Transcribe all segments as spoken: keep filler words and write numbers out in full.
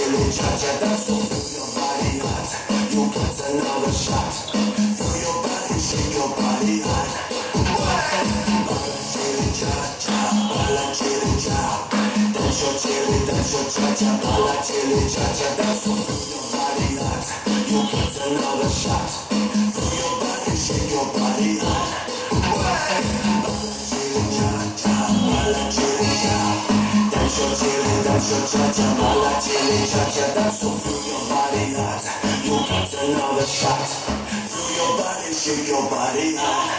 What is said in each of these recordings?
里恰恰当手 Feel your body hot You got another shot Feel your body shake your body hot 巴拉吉里恰恰巴拉吉里恰单手吉里单手恰恰巴拉吉里恰恰当手 Feel your body hot You got another shot Feel your body shake your body hot 巴拉吉里恰恰巴拉吉里恰单手吉里单手恰恰巴拉吉里恰恰当手 Feel your body hot You got another shot Feel your body shake your body hot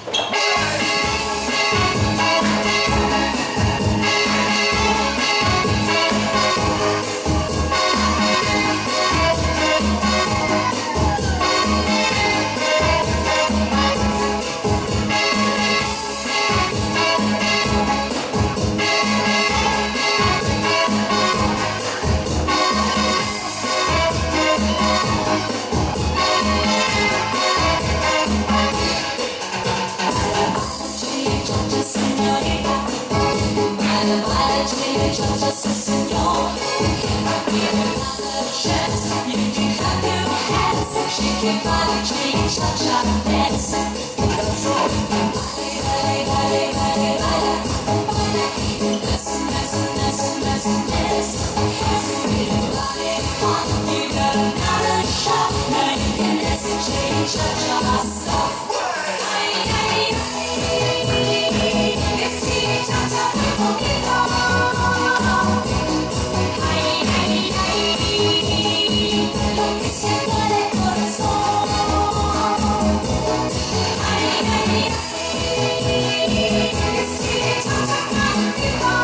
Shake your body, change, cha-cha, dance. Baile, baile, baile, baile, baile. Dance, dance, dance, dance, dance. Feel your body hot, you got another shot. Now you can dance and change, cha-cha, stop. Ay, ay, ay. It's the cha-cha, people, people. Ay, ay, ay. Lo que siento en el corazón. Ay, ay, ay. It's the cha-cha, people.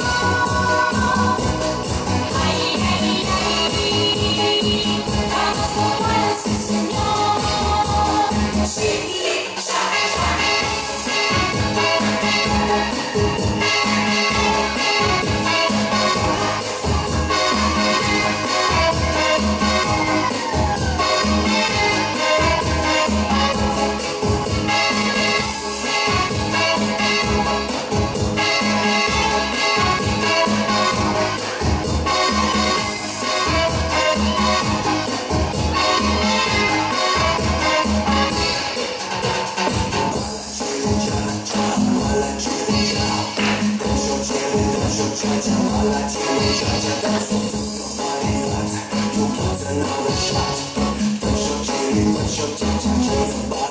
Ay, ay, ay. Vamos por bailar, sí, señor. Chile, cha-cha. Another shot, don't show Jerry, don't show Jaja,